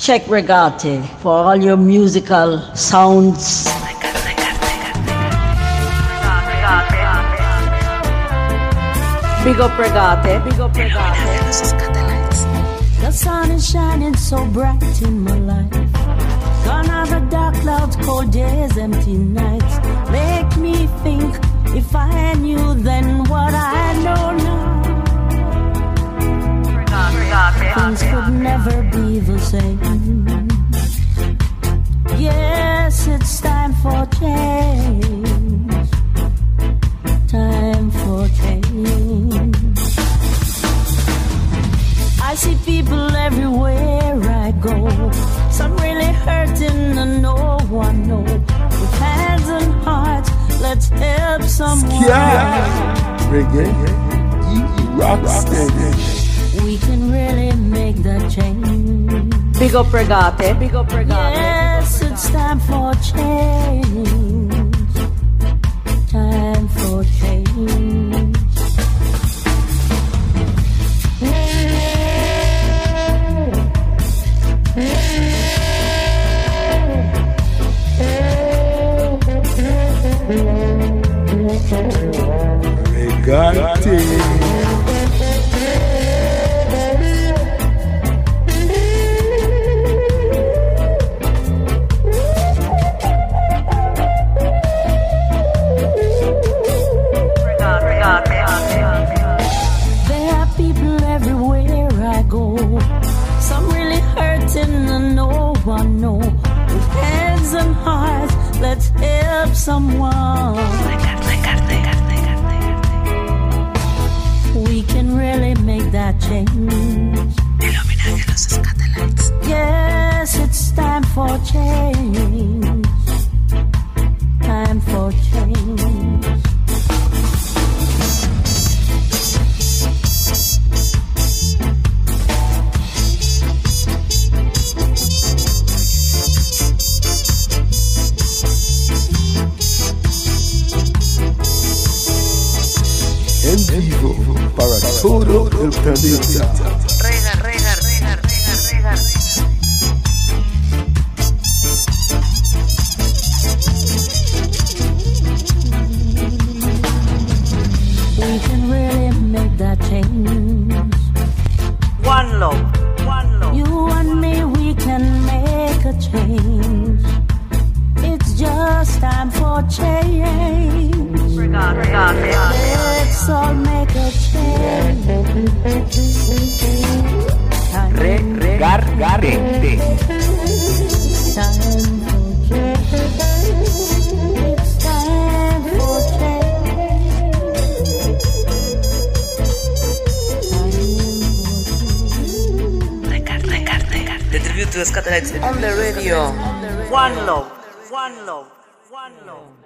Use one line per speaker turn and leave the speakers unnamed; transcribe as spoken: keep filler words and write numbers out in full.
check ReggArte for all your musical sounds. Big up ReggArte, big up ReggArte.
Skatalites.
The sun is shining so bright in my life. Gone are the dark clouds, cold days, empty nights. Make me think, if I knew then what I know now, things could never be the same. Yes, it's time for change. Time for change. I see people everywhere I go. Some really hurting and no one know. With hands and hearts, let's help someone.
Yeah. Reggae, rock steady.
We can really make that change.
Big up ReggArte, big up ReggArte.
Yes, it's time for change. Time for change.
ReggArte.
Let's help someone. We can really make that change.
El homenaje a los Skatalites.
Yes, it's time for change. Time for change.
En vivo para todo el planeta.
Rega, rega, rega, rega, rega.
We can really make that change.
One love, one love.
You and me, we can make a change. It's just time for change. Let's all make a change.
ReggArte.
Time for change. It's time for change.
ReggArte, ReggArte, ReggArte. The tribute to Skatalites on the radio.
One love, one love, one love.